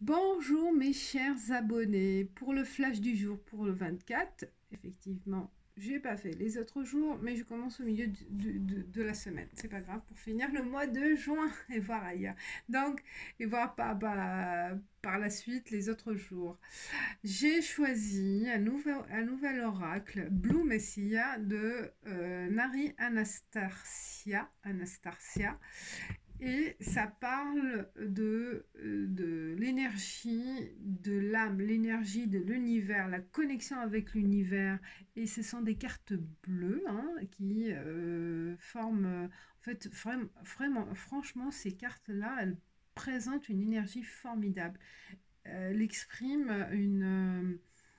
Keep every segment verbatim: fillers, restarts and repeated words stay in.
Bonjour mes chers abonnés, pour le flash du jour pour le vingt-quatre, effectivement, j'ai pas fait les autres jours, mais je commence au milieu du- du- de, de la semaine. C'est pas grave pour finir le mois de juin et voir ailleurs. Donc, et voir par, par, par la suite les autres jours. J'ai choisi un nouvel, un nouvel oracle, Blue Messiah de euh, Nari Anastasia. Anastasia. Et ça parle de, euh, de l'énergie de l'âme, l'énergie de l'univers, la connexion avec l'univers. Et ce sont des cartes bleues hein, qui euh, forment... En fait, vraiment, vraiment, franchement, ces cartes-là, elles présentent une énergie formidable. Elle exprime une, euh,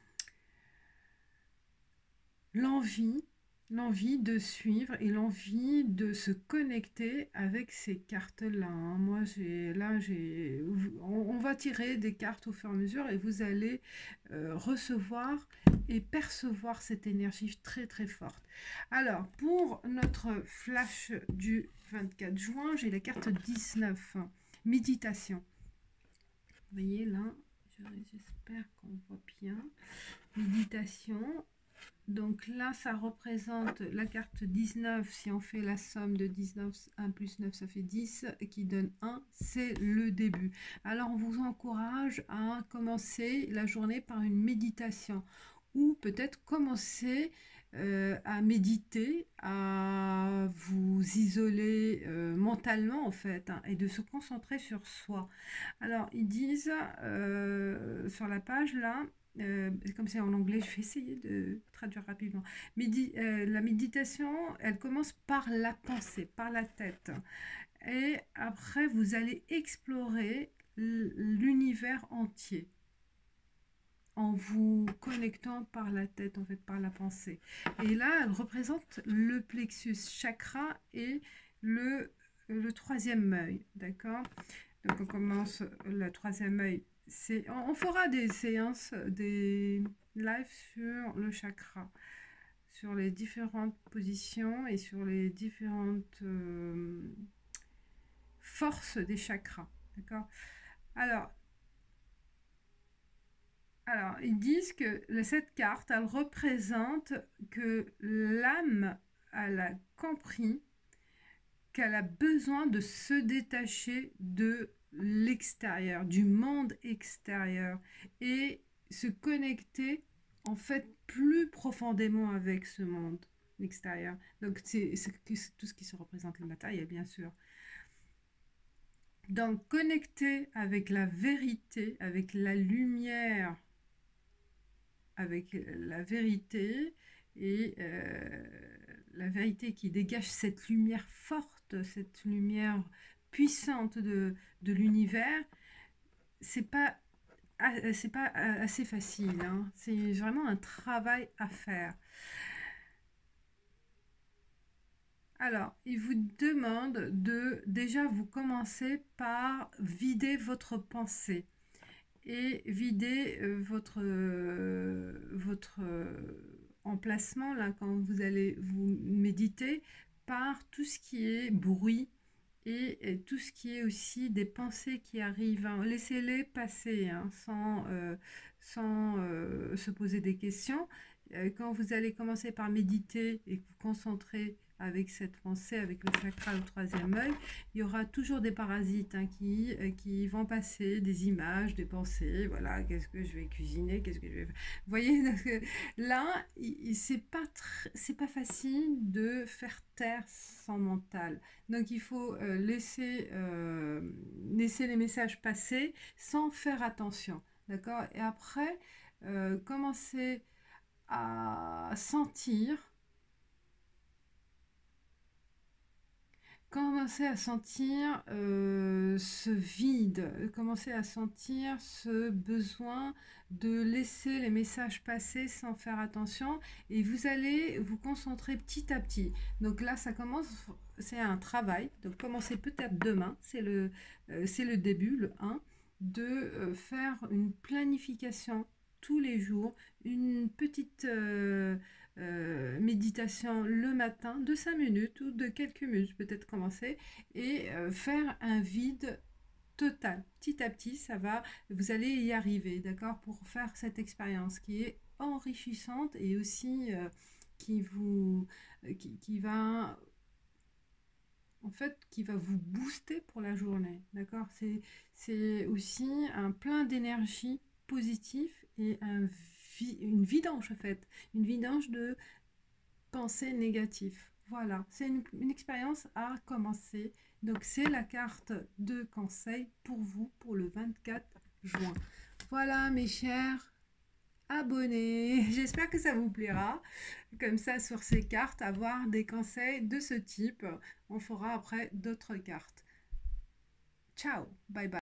l'envie, l'envie de suivre et l'envie de se connecter avec ces cartes-là. hein. Moi, j'ai, là, j'ai, on, on va tirer des cartes au fur et à mesure et vous allez euh, recevoir et percevoir cette énergie très très forte. Alors, pour notre flash du vingt-quatre juin, j'ai la carte dix-neuf, méditation. Vous voyez là, j'espère qu'on voit bien. Méditation. Donc là, ça représente la carte dix-neuf. Si on fait la somme de dix-neuf, un plus neuf, ça fait dix, qui donne un. C'est le début. Alors, on vous encourage à commencer la journée par une méditation. Ou peut-être commencer euh, à méditer, à vous isoler euh, mentalement, en fait, hein, et de se concentrer sur soi. Alors, ils disent euh, sur la page là, euh, comme c'est en anglais, je vais essayer de traduire rapidement. Midi, euh, la méditation, elle commence par la pensée, par la tête. Et après, vous allez explorer l'univers entier en vous connectant par la tête, en fait, par la pensée. Et là, elle représente le plexus chakra et le, le troisième œil, d'accord? Donc on commence le troisième œil. C'est, on, on fera des séances, des lives sur le chakra, sur les différentes positions et sur les différentes euh, forces des chakras. D'accord. Alors, alors, ils disent que cette carte, elle représente que l'âme, elle a compris qu'elle a besoin de se détacher de l'extérieur, du monde extérieur et se connecter en fait plus profondément avec ce monde extérieur. Donc c'est tout ce qui se représente le matériel bien sûr. Donc connecter avec la vérité, avec la lumière, avec la vérité et euh, la vérité qui dégage cette lumière forte, cette lumière puissante de, de l'univers, c'est pas c'est pas assez facile, hein. C'est vraiment un travail à faire. Alors, il vous demande de déjà vous commencer par vider votre pensée et vider euh, votre, euh, votre euh, emplacement là quand vous allez vous méditer par tout ce qui est bruit et, et tout ce qui est aussi des pensées qui arrivent. hein. Laissez-les passer hein, sans, euh, sans euh, se poser des questions. Euh, quand vous allez commencer par méditer et vous concentrer avec cette pensée, avec le chakra au troisième œil, il y aura toujours des parasites hein, qui, euh, qui vont passer, des images, des pensées, voilà, qu'est-ce que je vais cuisiner, qu'est-ce que je vais... Vous voyez, donc, euh, là, c'est pas, c'est pas facile de faire taire son mental. Donc il faut euh, laisser, euh, laisser les messages passer sans faire attention. D'accord. Et après, euh, commencer à sentir commencer à sentir euh, ce vide, commencer à sentir ce besoin de laisser les messages passer sans faire attention et vous allez vous concentrer petit à petit. Donc là, ça commence, c'est un travail, donc commencez peut-être demain, c'est le, euh, c'est le début, le un, de euh, faire une planification tous les jours, une petite... Euh, euh, méditation le matin de cinq minutes ou de quelques minutes peut-être commencer et euh, faire un vide total. Petit à petit, ça va, vous allez y arriver, d'accord, pour faire cette expérience qui est enrichissante et aussi euh, qui vous, euh, qui, qui va, en fait, qui va vous booster pour la journée, d'accord. C'est, c'est aussi un plein d'énergie positive et un vi- une vidange, en fait, une vidange de pensée négative. Voilà, c'est une, une expérience à commencer. Donc, c'est la carte de conseil pour vous pour le vingt-quatre juin. Voilà, mes chers abonnés. J'espère que ça vous plaira. Comme ça, sur ces cartes, avoir des conseils de ce type. On fera après d'autres cartes. Ciao, bye bye.